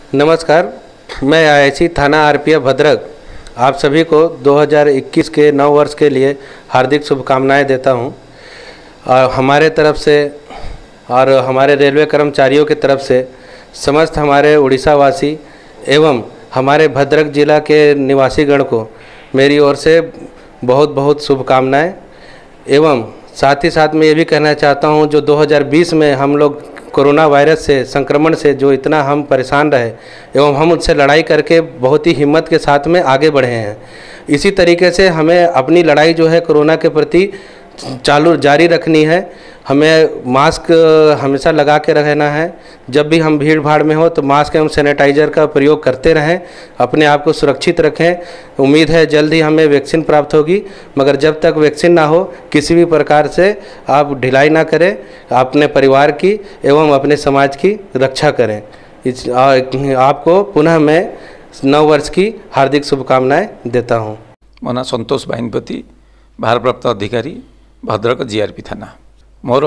नमस्कार, मैं आईआईसी थाना आरपीएफ भद्रक आप सभी को 2021 के नव वर्ष के लिए हार्दिक शुभकामनाएं देता हूं। और हमारे तरफ से और हमारे रेलवे कर्मचारियों की तरफ से समस्त हमारे उड़ीसा वासी एवं हमारे भद्रक जिला के निवासीगण को मेरी ओर से बहुत बहुत शुभकामनाएं। एवं साथ ही साथ मैं ये भी कहना चाहता हूं, जो 2020 में हम लोग कोरोना वायरस से संक्रमण से जो इतना हम परेशान रहे एवं हम उससे लड़ाई करके बहुत ही हिम्मत के साथ में आगे बढ़े हैं। इसी तरीके से हमें अपनी लड़ाई जो है कोरोना के प्रति जारी रखनी है। हमें मास्क हमेशा लगा के रहना है। जब भी हम भीड़ भाड़ में हो तो मास्क एवं सैनिटाइज़र का प्रयोग करते रहें, अपने आप को सुरक्षित रखें। उम्मीद है जल्द ही हमें वैक्सीन प्राप्त होगी, मगर जब तक वैक्सीन ना हो किसी भी प्रकार से आप ढिलाई ना करें, अपने परिवार की एवं अपने समाज की रक्षा करें। आपको पुनः मैं नव वर्ष की हार्दिक शुभकामनाएं देता हूँ। मो ना संतोष बाहिनीपति, भारप्राप्त अधिकारी, भद्रक जीआरपी थाना। मोर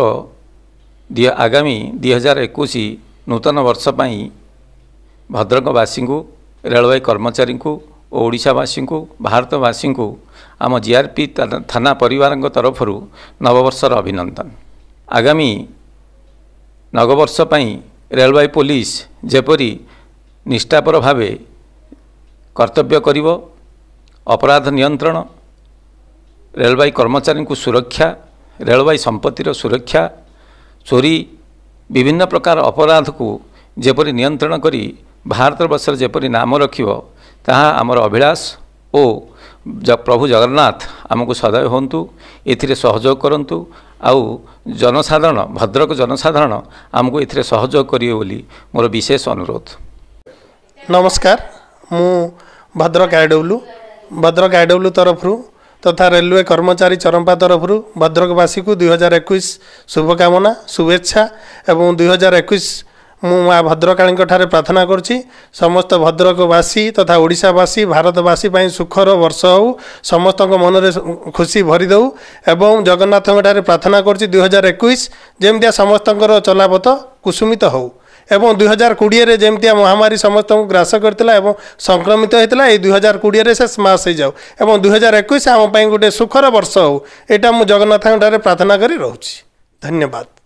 आगामी 2021 नूतन वर्ष पाई भद्रकवासी को, रेलवे कर्मचारी को, ओडिशावासी को, भारतवासी को आम जीआरपी थाना परिवार तरफ नववर्षर अभिनंदन। आगामी नववर्ष पाई रेलवे पुलिस जेपरी निष्ठापर भावे कर्तव्य करिवो, अपराध नियंत्रण, रेलवे कर्मचारी को सुरक्षा, रेलवे संपत्तिर सुरक्षा, चोरी, विभिन्न प्रकार अपराध को जेपरी नियंत्रण करी भारतवर्ष जेपरी नाम रखिबो ताहा आमर अभिलाष ओ प्रभु जगन्नाथ आमको सदैव होंतु, एथिरे सहयोग करंतु। आउ जनसाधारण, भद्रक जनसाधारण आमको एथिरे सहयोग करिवे बोली मोर विशेष अनुरोध। नमस्कार, मु भद्रक आईडब्ल्यू तरफ तथा रेलवे कर्मचारी चरंपा तरफ भद्रकवासी को 2021 शुभकामना शुभेच्छा। एवं 2021 मु माँ भद्रकाली प्रार्थना करुच्ची समस्त भद्रकवासी तथा ओडिशावासी भारतवासी सुखर वर्ष हो, समस्त मन में खुशी भरी दऊ। एवं जगन्नाथ प्रार्थना करुच्ची 2021 जमती समस्त चलापथ कुसुमित हो एवं 2020 रे जमती महामारी समस्त को ग्रास करथिला एवं संक्रमित होता है। 2020 रे से मास हो जाऊ एवं 2021 आम गोटे सुखर वर्ष हो, यहाँ मुझे जगन्नाथ प्रार्थना करी रहूँ। धन्यवाद।